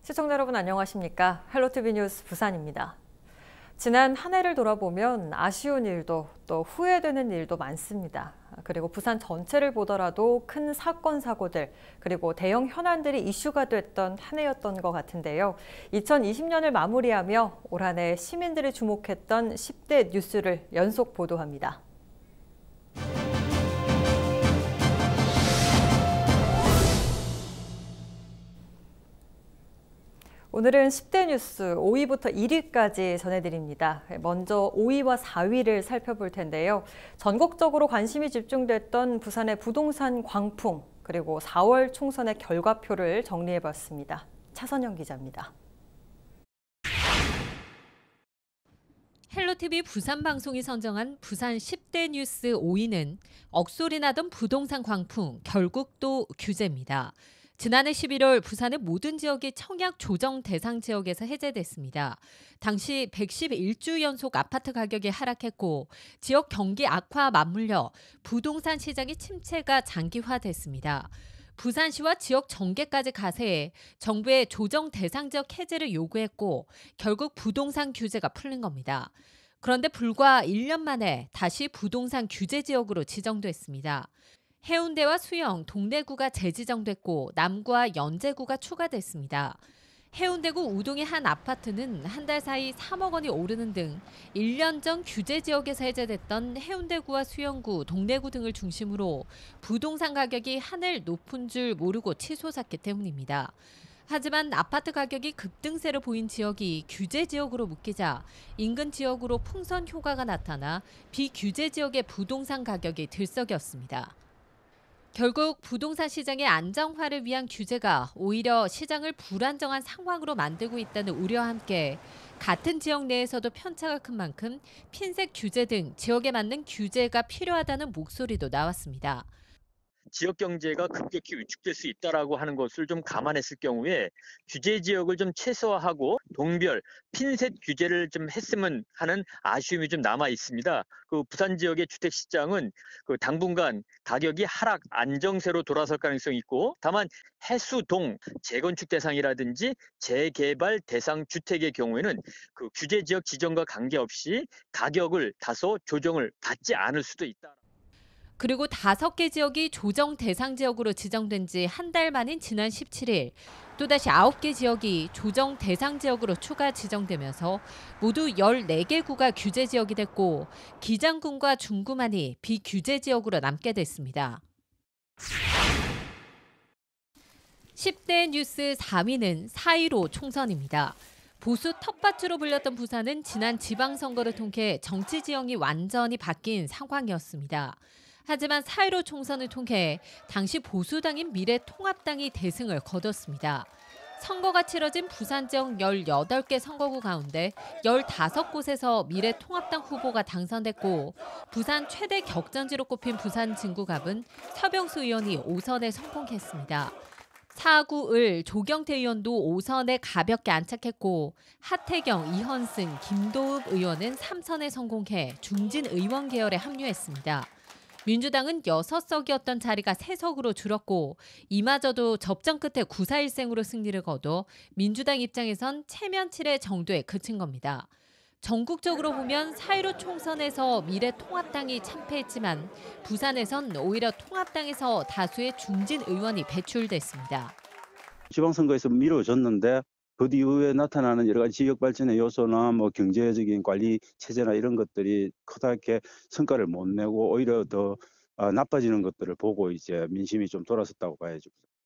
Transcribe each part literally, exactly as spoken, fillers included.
시청자 여러분 안녕하십니까? 헬로티비 뉴스 부산입니다. 지난 한 해를 돌아보면 아쉬운 일도 또 후회되는 일도 많습니다. 그리고 부산 전체를 보더라도 큰 사건, 사고들, 그리고 대형 현안들이 이슈가 됐던 한 해였던 것 같은데요. 이천이십 년을 마무리하며 올 한 해 시민들이 주목했던 십 대 뉴스를 연속 보도합니다. 오늘은 십 대 뉴스 오 위부터 일 위까지 전해드립니다. 먼저 오 위와 사 위를 살펴볼 텐데요. 전국적으로 관심이 집중됐던 부산의 부동산 광풍, 그리고 사월 총선의 결과표를 정리해봤습니다. 차선영 기자입니다. 헬로티비 부산방송이 선정한 부산 십 대 뉴스 오 위는 억소리 나던 부동산 광풍, 결국 또 규제입니다. 지난해 십일월 부산의 모든 지역이 청약 조정 대상 지역에서 해제됐습니다. 당시 백십일 주 연속 아파트 가격이 하락했고 지역 경기 악화와 맞물려 부동산 시장의 침체가 장기화됐습니다. 부산시와 지역 정계까지 가세해 정부의 조정 대상 지역 해제를 요구했고 결국 부동산 규제가 풀린 겁니다. 그런데 불과 일 년 만에 다시 부동산 규제 지역으로 지정됐습니다. 해운대와 수영, 동래구가 재지정됐고 남구와 연제구가 추가됐습니다. 해운대구 우동의 한 아파트는 한 달 사이 삼억 원이 오르는 등 일 년 전 규제 지역에서 해제됐던 해운대구와 수영구, 동래구 등을 중심으로 부동산 가격이 하늘 높은 줄 모르고 치솟았기 때문입니다. 하지만 아파트 가격이 급등세를 보인 지역이 규제 지역으로 묶이자 인근 지역으로 풍선 효과가 나타나 비규제 지역의 부동산 가격이 들썩였습니다. 결국 부동산 시장의 안정화를 위한 규제가 오히려 시장을 불안정한 상황으로 만들고 있다는 우려와 함께 같은 지역 내에서도 편차가 큰 만큼 핀셋 규제 등 지역에 맞는 규제가 필요하다는 목소리도 나왔습니다. 지역 경제가 급격히 위축될 수 있다라고 하는 것을 좀 감안했을 경우에 규제 지역을 좀 최소화하고 동별 핀셋 규제를 좀 했으면 하는 아쉬움이 좀 남아 있습니다. 그 부산 지역의 주택 시장은 그 당분간 가격이 하락 안정세로 돌아설 가능성이 있고, 다만 해수동 재건축 대상이라든지 재개발 대상 주택의 경우에는 그 규제 지역 지정과 관계없이 가격을 다소 조정을 받지 않을 수도 있다. 그리고 다섯 개 지역이 조정 대상 지역으로 지정된 지 한 달 만인 지난 십칠 일 또다시 아홉 개 지역이 조정 대상 지역으로 추가 지정되면서 모두 열네 개 구가 규제 지역이 됐고 기장군과 중구만이 비규제 지역으로 남게 됐습니다. 십 대 뉴스 사 위는 사 일오 총선입니다. 보수 텃밭으로 불렸던 부산은 지난 지방선거를 통해 정치 지형이 완전히 바뀐 상황이었습니다. 하지만 사 일오 총선을 통해 당시 보수당인 미래통합당이 대승을 거뒀습니다. 선거가 치러진 부산 지역 열여덟 개 선거구 가운데 열다섯 곳에서 미래통합당 후보가 당선됐고 부산 최대 격전지로 꼽힌 부산 진구갑은 서병수 의원이 오 선에 성공했습니다. 사 구을 조경태 의원도 오 선에 가볍게 안착했고 하태경, 이현승, 김도읍 의원은 삼 선에 성공해 중진 의원 계열에 합류했습니다. 민주당은 여섯 석이었던 자리가 세 석으로 줄었고 이마저도 접전 끝에 구 사 일생으로 승리를 거둬 민주당 입장에선 체면치레 정도에 그친 겁니다. 전국적으로 보면 사 일오 총선에서 미래통합당이 참패했지만 부산에선 오히려 통합당에서 다수의 중진 의원이 배출됐습니다. 지방선거에서 미뤄졌는데 그 이후에 나타나는 여러 가지 지역 발전의 요소나 뭐 경제적인 관리 체제나 이런 것들이 크게 성과를 못 내고 오히려 더 나빠지는 것들을 보고 이제 민심이 좀 돌아섰다고 봐야죠.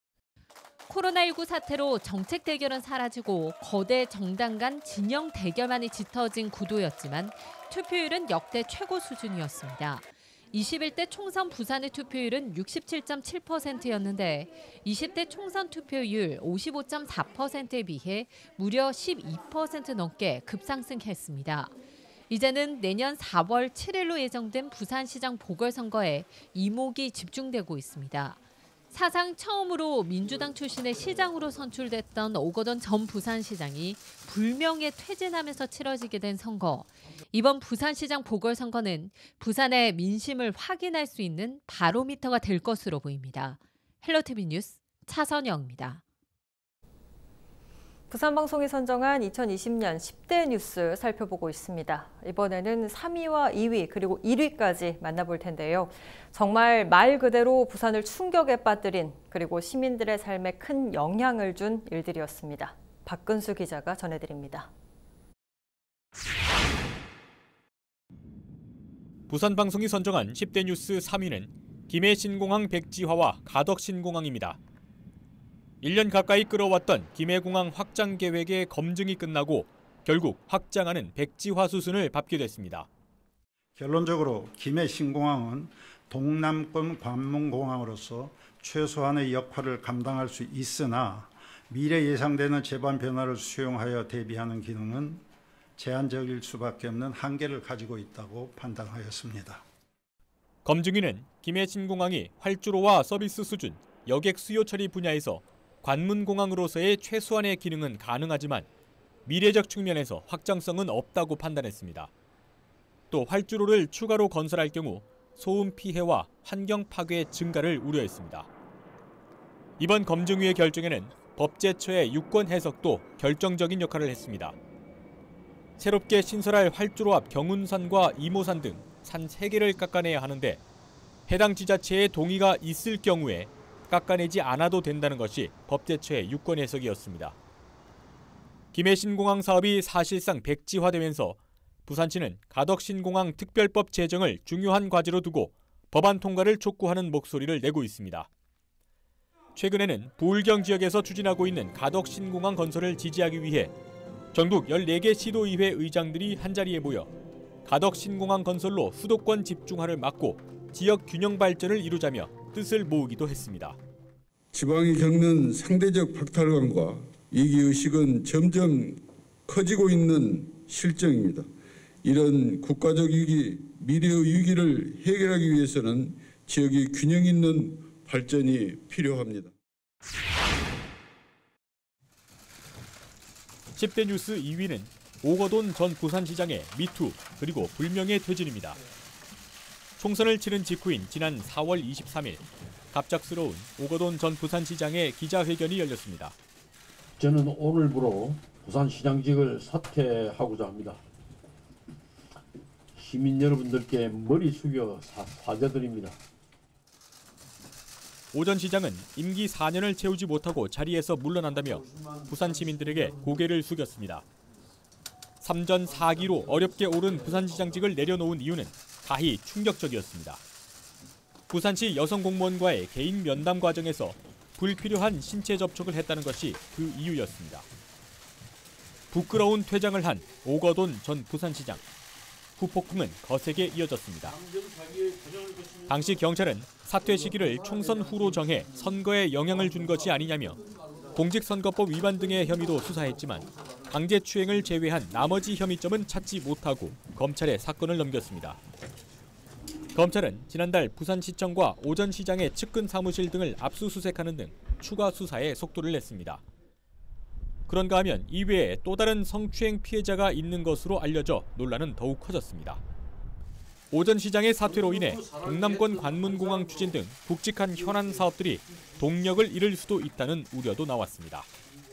코로나십구 사태로 정책 대결은 사라지고 거대 정당 간 진영 대결만이 짙어진 구도였지만 투표율은 역대 최고 수준이었습니다. 이십일 대 총선 부산의 투표율은 육십칠 점 칠 퍼센트였는데 이십 대 총선 투표율 오십오 점 사 퍼센트에 비해 무려 십이 퍼센트 넘게 급상승했습니다. 이제는 내년 사월 칠일로 예정된 부산시장 보궐선거에 이목이 집중되고 있습니다. 사상 처음으로 민주당 출신의 시장으로 선출됐던 오거돈 전 부산시장이 불명예 퇴진하면서 치러지게 된 선거. 이번 부산시장 보궐선거는 부산의 민심을 확인할 수 있는 바로미터가 될 것으로 보입니다. 헬로티비 뉴스 차선영입니다. 부산방송이 선정한 이천이십 년 십 대 뉴스 살펴보고 있습니다. 이번에는 삼 위와 이 위 그리고 일 위까지 만나볼 텐데요. 정말 말 그대로 부산을 충격에 빠뜨린 그리고 시민들의 삶에 큰 영향을 준 일들이었습니다. 박근수 기자가 전해드립니다. 부산방송이 선정한 십 대 뉴스 삼 위는 김해 신공항 백지화와 가덕 신공항입니다. 일 년 가까이 끌어왔던 김해공항 확장 계획의 검증이 끝나고 결국 확장하는 백지화 수순을 밟게 됐습니다. 결론적으로 김해 신공항은 동남권 관문공항으로서 최소한의 역할을 감당할 수 있으나 미래 예상되는 제반 변화를 수용하여 대비하는 기능은 제한적일 수밖에 없는 한계를 가지고 있다고 판단하였습니다. 검증위는 김해 신공항이 활주로와 서비스 수준, 여객 수요 처리 분야에서 관문공항으로서의 최소한의 기능은 가능하지만 미래적 측면에서 확장성은 없다고 판단했습니다. 또 활주로를 추가로 건설할 경우 소음 피해와 환경 파괴 증가를 우려했습니다. 이번 검증위의 결정에는 법제처의 유권 해석도 결정적인 역할을 했습니다. 새롭게 신설할 활주로 앞 경운산과 이모산 등 산 세 개를 깎아내야 하는데 해당 지자체의 동의가 있을 경우에 깎아내지 않아도 된다는 것이 법제처의 유권 해석이었습니다. 김해 신공항 사업이 사실상 백지화되면서 부산시는 가덕 신공항 특별법 제정을 중요한 과제로 두고 법안 통과를 촉구하는 목소리를 내고 있습니다. 최근에는 부울경 지역에서 추진하고 있는 가덕 신공항 건설을 지지하기 위해 전국 열네 개 시도의회 의장들이 한자리에 모여 가덕 신공항 건설로 수도권 집중화를 막고 지역 균형 발전을 이루자며 뜻을 모으기도 했습니다. 지방이 겪는 상대적 박탈감과 위기의식은 점점 커지고 있는 실정입니다. 이런 국가적 위기, 미래의 위기를 해결하기 위해서는 지역의 균형 있는 발전이 필요합니다. 십 대 뉴스 이 위는 오거돈 전 부산시장의 미투 그리고 불명예 퇴진입니다. 총선을 치른 직후인 지난 사월 이십삼일 갑작스러운 오거돈 전 부산시장의 기자회견이 열렸습니다. 저는 오늘부로 부산시장직을 사퇴하고자 합니다. 시민 여러분들께 머리 숙여 사죄드립니다. 오 전 시장은 임기 사 년을 채우지 못하고 자리에서 물러난다며 부산 시민들에게 고개를 숙였습니다. 삼 전 사 기로 어렵게 오른 부산시장직을 내려놓은 이유는 가히 충격적이었습니다. 부산시 여성 공무원과의 개인 면담 과정에서 불필요한 신체 접촉을 했다는 것이 그 이유였습니다. 부끄러운 퇴장을 한 오거돈 전 부산시장. 후폭풍은 거세게 이어졌습니다. 당시 경찰은 사퇴 시기를 총선 후로 정해 선거에 영향을 준 것이 아니냐며 공직선거법 위반 등의 혐의도 수사했지만 강제추행을 제외한 나머지 혐의점은 찾지 못하고 검찰에 사건을 넘겼습니다. 검찰은 지난달 부산시청과 오 전 시장의 측근 사무실 등을 압수수색하는 등 추가 수사에 속도를 냈습니다. 그런가 하면 이외에 또 다른 성추행 피해자가 있는 것으로 알려져 논란은 더욱 커졌습니다. 오 전 시장의 사퇴로 인해 동남권 관문공항 추진 등 굵직한 현안 사업들이 동력을 잃을 수도 있다는 우려도 나왔습니다.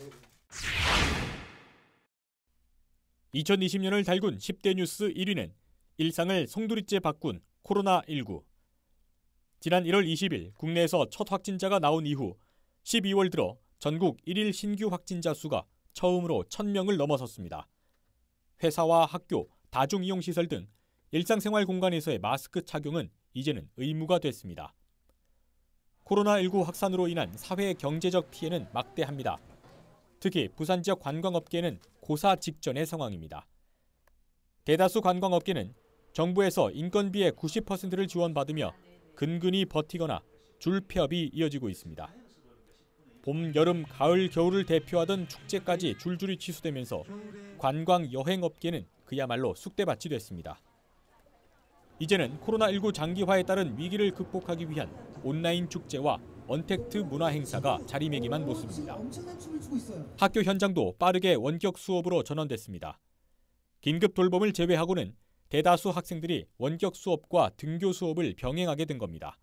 이천이십 년을 달군 십 대 뉴스 일 위는 일상을 송두리째 바꾼 코로나 일구. 지난 일월 이십일 국내에서 첫 확진자가 나온 이후 십이월 들어 전국 일일 신규 확진자 수가 처음으로 천 명을 넘어섰습니다. 회사와 학교, 다중이용시설 등 일상생활 공간에서의 마스크 착용은 이제는 의무가 됐습니다. 코로나 일구 확산으로 인한 사회 경제적 피해는 막대합니다. 특히 부산 지역 관광업계는 고사 직전의 상황입니다. 대다수 관광업계는 정부에서 인건비의 구십 퍼센트를 지원받으며 근근히 버티거나 줄 폐업이 이어지고 있습니다. 봄, 여름, 가을, 겨울을 대표하던 축제까지 줄줄이 취소되면서 관광 여행업계는 그야말로 쑥대밭이 됐습니다. 이제는 코로나 일구 장기화에 따른 위기를 극복하기 위한 온라인 축제와 언택트 문화 행사가 자리매김한 모습입니다. 학교 현장도 빠르게 원격 수업으로 전환됐습니다. 긴급 돌봄을 제외하고는 대다수 학생들이 원격 수업과 등교 수업을 병행하게 된 겁니다.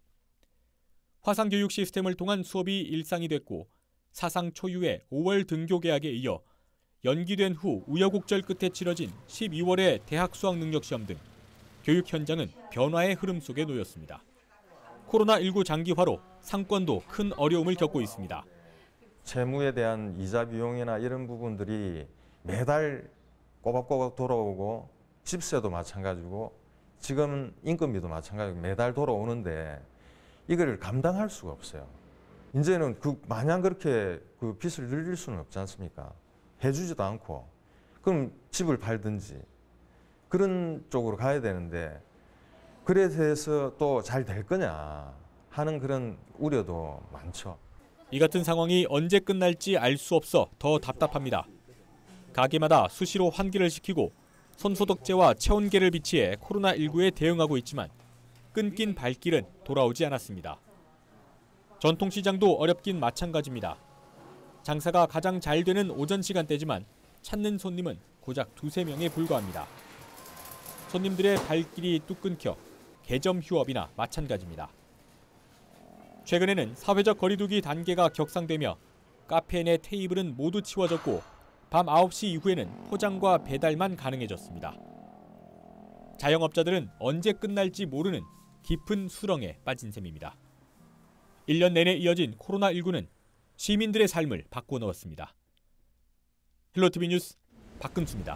화상교육 시스템을 통한 수업이 일상이 됐고 사상 초유의 오월 등교 개학에 이어 연기된 후 우여곡절 끝에 치러진 십이월의 대학 수학능력시험 등 교육 현장은 변화의 흐름 속에 놓였습니다. 코로나십구 장기화로 상권도 큰 어려움을 겪고 있습니다. 채무에 대한 이자 비용이나 이런 부분들이 매달 꼬박꼬박 돌아오고 집세도 마찬가지고 지금 인건비도 마찬가지고 매달 돌아오는데 이걸 감당할 수가 없어요. 이제는 그 마냥 그렇게 그 빚을 늘릴 수는 없지 않습니까? 해주지도 않고 그럼 집을 팔든지 그런 쪽으로 가야 되는데 그래 대해서 또 잘 될 거냐 하는 그런 우려도 많죠. 이 같은 상황이 언제 끝날지 알 수 없어 더 답답합니다. 가게마다 수시로 환기를 시키고 손소독제와 체온계를 비치해 코로나십구에 대응하고 있지만 끊긴 발길은 돌아오지 않았습니다. 전통시장도 어렵긴 마찬가지입니다. 장사가 가장 잘 되는 오전 시간대지만 찾는 손님은 고작 두세 명에 불과합니다. 손님들의 발길이 뚝 끊겨 개점 휴업이나 마찬가지입니다. 최근에는 사회적 거리두기 단계가 격상되며 카페 내 테이블은 모두 치워졌고 밤 아홉 시 이후에는 포장과 배달만 가능해졌습니다. 자영업자들은 언제 끝날지 모르는 깊은 수렁에 빠진 셈입니다. 일 년 내내 이어진 코로나십구는 시민들의 삶을 바꿔넣었습니다. 헬로티비 뉴스 박근수입니다.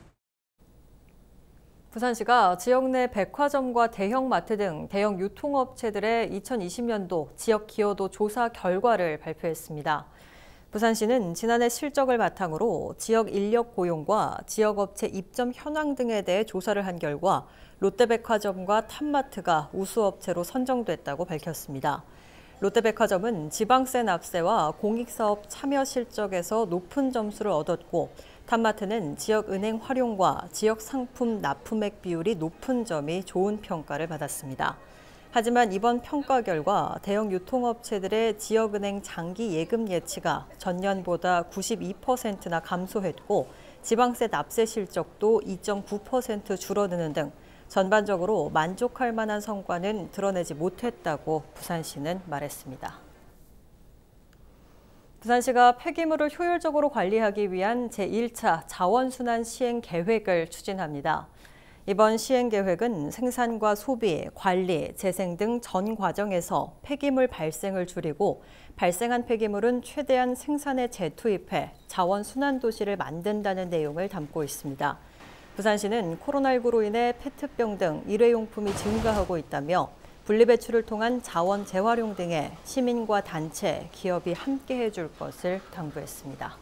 부산시가 지역 내 백화점과 대형마트 등 대형 유통업체들의 이천이십 년도 지역 기여도 조사 결과를 발표했습니다. 부산시는 지난해 실적을 바탕으로 지역 인력 고용과 지역업체 입점 현황 등에 대해 조사를 한 결과 롯데백화점과 탑마트가 우수업체로 선정됐다고 밝혔습니다. 롯데백화점은 지방세 납세와 공익사업 참여 실적에서 높은 점수를 얻었고 탑마트는 지역은행 활용과 지역 상품 납품액 비율이 높은 점이 좋은 평가를 받았습니다. 하지만 이번 평가 결과 대형 유통업체들의 지역은행 장기 예금 예치가 전년보다 구십이 퍼센트나 감소했고 지방세 납세 실적도 이 점 구 퍼센트 줄어드는 등 전반적으로 만족할 만한 성과는 드러내지 못했다고 부산시는 말했습니다. 부산시가 폐기물을 효율적으로 관리하기 위한 제일 차 자원순환 시행 계획을 추진합니다. 이번 시행 계획은 생산과 소비, 관리, 재생 등 전 과정에서 폐기물 발생을 줄이고 발생한 폐기물은 최대한 생산에 재투입해 자원순환 도시를 만든다는 내용을 담고 있습니다. 부산시는 코로나십구로 인해 페트병 등 일회용품이 증가하고 있다며 분리배출을 통한 자원 재활용 등에 시민과 단체, 기업이 함께 해줄 것을 당부했습니다.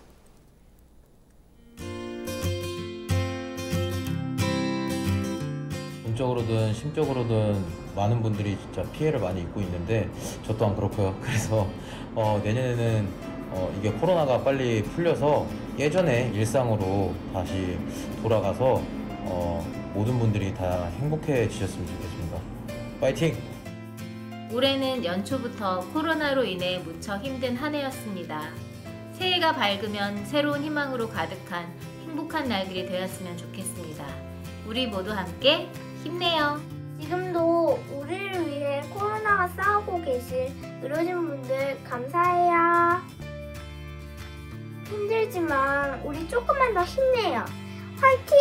문적으로든 심적으로든 많은 분들이 진짜 피해를 많이 입고 있는데 저 또한 그렇고요. 그래서 어, 내년에는 어, 이게 코로나가 빨리 풀려서 예전의 일상으로 다시 돌아가서 어, 모든 분들이 다 행복해지셨으면 좋겠습니다. 파이팅! 올해는 연초부터 코로나로 인해 무척 힘든 한 해였습니다. 새해가 밝으면 새로운 희망으로 가득한 행복한 날들이 되었으면 좋겠습니다. 우리 모두 함께 힘내요. 지금도 우리를 위해 코로나와 싸우고 계실 의료진분들 감사해요. 힘들지만 우리 조금만 더 힘내요. 화이팅!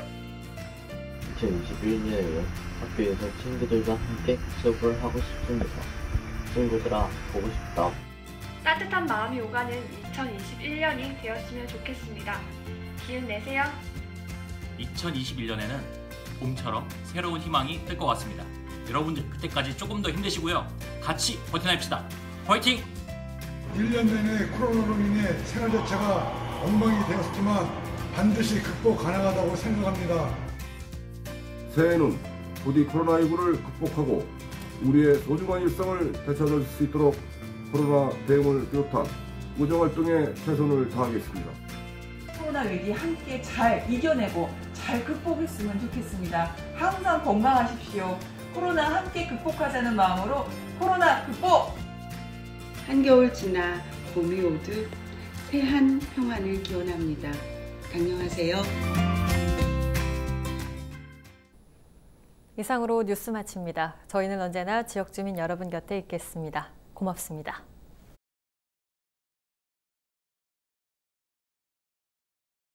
이천이십일 년에는 학교에서 친구들과 함께 수업을 하고 싶습니다. 친구들아, 보고 싶다. 따뜻한 마음이 오가는 이천이십일 년이 되었으면 좋겠습니다. 기운 내세요. 이천이십일 년에는 봄처럼 새로운 희망이 뜰 것 같습니다. 여러분들 그때까지 조금 더 힘내시고요. 같이 버텨냅시다. 화이팅! 일 년 내내 코로나로 인해 생활 자체가 엉망이 되었지만 반드시 극복 가능하다고 생각합니다. 새해에는 부디 코로나십구를 극복하고 우리의 소중한 일상을 되찾을 수 있도록 코로나 대응을 비롯한 의정활동에 최선을 다하겠습니다. 코로나 위기 함께 잘 이겨내고 잘 극복했으면 좋겠습니다. 항상 건강하십시오. 코로나 함께 극복하자는 마음으로 코로나 극복! 한겨울 지나 봄이 오듯 새한 평안을 기원합니다. 안녕하세요. 이상으로 뉴스 마칩니다. 저희는 언제나 지역 주민 여러분 곁에 있겠습니다. 고맙습니다.